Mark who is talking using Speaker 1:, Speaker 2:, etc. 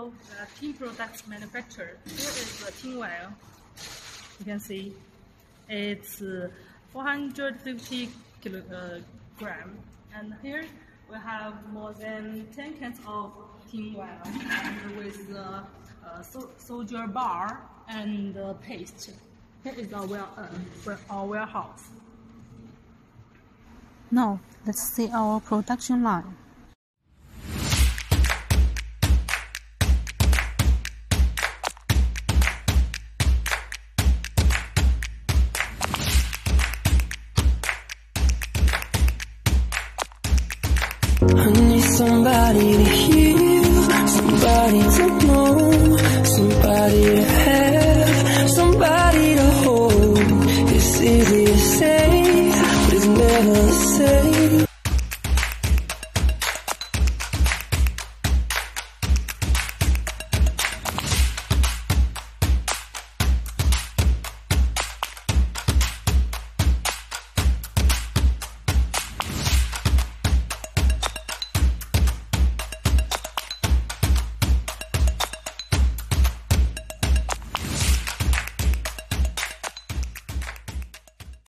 Speaker 1: also tin products manufacturer. Here is the tin well. You can see it's 450 kilogram, and here we have more than 10 cans of tin well, and with the soldier bar and paste. Here is our warehouse.
Speaker 2: Now, let's see our production line.
Speaker 3: I need somebody to hear, somebody to know.